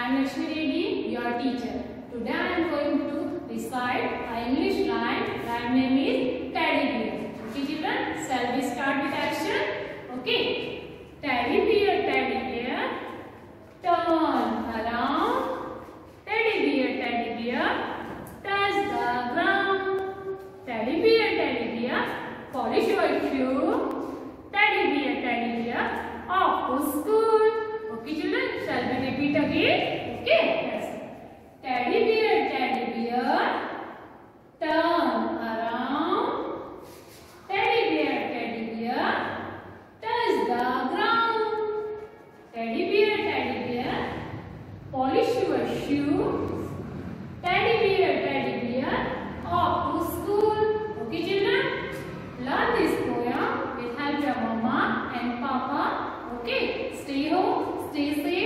am Lakshmi Reddy, your teacher. Today I am going to recite an English line. Line name is Teddy Bear. Okay children, shall we start with action? Okay. Teddy bear, turn around. Teddy bear, touch the ground. Teddy bear, polish your shoe. Teddy bear, off to school. Okay children, shall we repeat again? Okay, yes. Teddy bear, turn around. Teddy bear, touch the ground. Teddy bear, polish your shoe. Teddy bear, off to school. Okay children, learn this poem with help your mama and papa. Okay, stay home, stay safe.